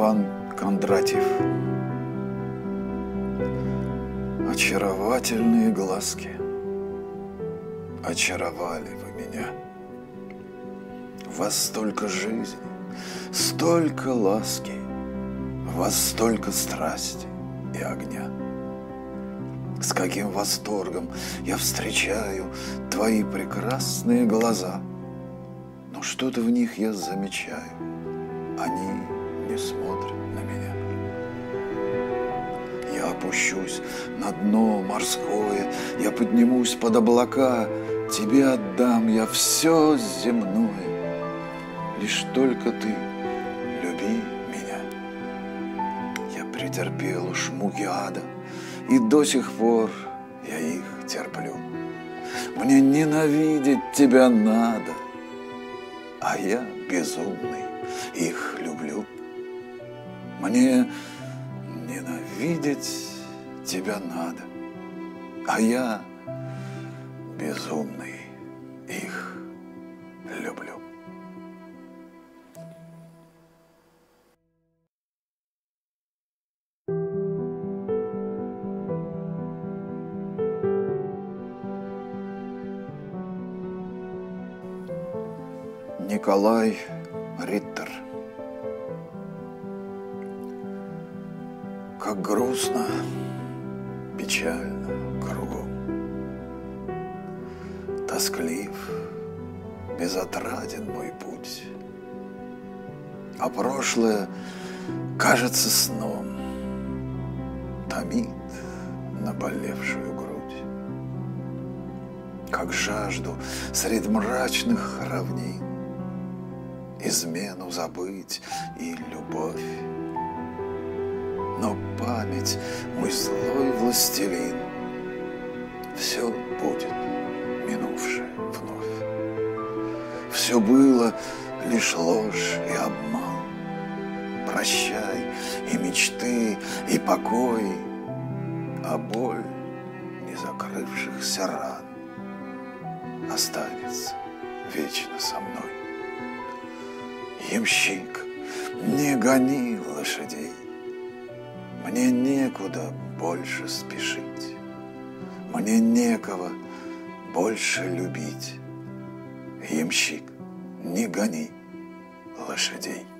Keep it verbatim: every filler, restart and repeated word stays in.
Степан Кондратьев. Очаровательные глазки, очаровали вы меня. В вас столько жизни, столько ласки, в вас столько страсти и огня. С каким восторгом я встречаю твои прекрасные глаза, но что-то в них я замечаю, они не смотрят на меня. Я опущусь на дно морское, я поднимусь под облака, тебе отдам я все земное, лишь только ты люби меня. Я претерпел уж муки ада, и до сих пор я их терплю. Мне ненавидеть тебя надо, а я безумный их люблю. Мне ненавидеть тебя надо, а я безумный их люблю. Николай Риттер. Как грустно, печально кругом, тосклив, безотраден мой путь, а прошлое кажется сном, томит наболевшую грудь. Как жажду средь мрачных равнин измену забыть и любовь. Но память, мой злой властелин, все будет минувшее вновь. Все было лишь ложь и обман. Прощай и мечты, и покой, а боль незакрывшихся ран останется вечно со мной. Ямщик, не гони лошадей, мне некуда больше спешить, мне некого больше любить. Ямщик, не гони лошадей.